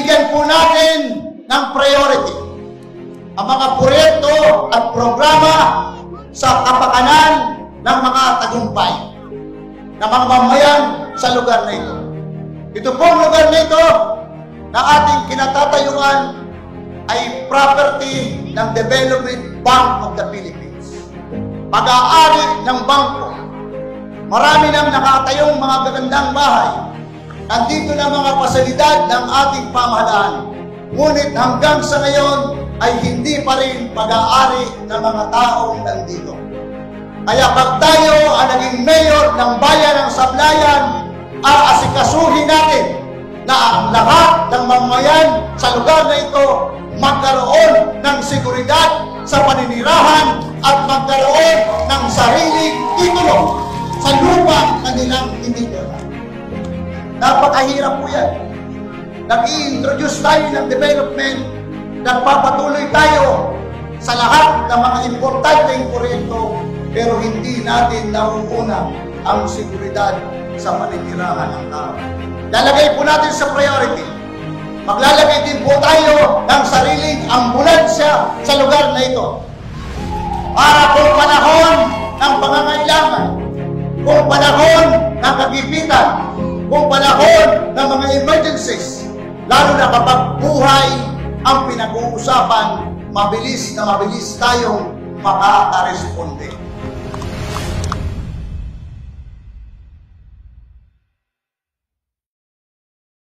bibigyan po natin ng priority ang mga proyekto at programa sa kapakanan ng mga tagumpay ng mga mamayan sa lugar na ito. Ito pong lugar na ito na ating kinatatayuan ay property ng Development Bank of the Philippines. Pag-aari ng bangko. Marami nang nakatayong mga gagandang bahay. Nandito na mga pasilidad ng ating pamahalaan. Ngunit hanggang sa ngayon ay hindi pa rin pag-aari ng mga taong nandito. Kaya pag tayo ang naging mayor ng bayan ng Sablayan, aasikasuhin natin na ang lahat ng mamamayan sa lugar na ito magkaroon ng seguridad sa paninirahan at magkaroon ng sariling titulo sa lupa na nilang tinitira. Napakahirap po yan. Nag-i-introduce tayo ng development, nagpapatuloy tayo sa lahat ng mga importanteng proyekto, pero hindi natin nauuna ang seguridad sa paninirahan ng tao. Lalagay po natin sa priority. Maglalagay din po tayo ng sariling ambulansya sa lugar na ito. Para kung panahon ng pangangailangan, kung panahon ng kagipitan, kung panahon ng mga emergencies, lalo na kapag buhay ang pinag-uusapan, mabilis na mabilis tayong makakaresponde.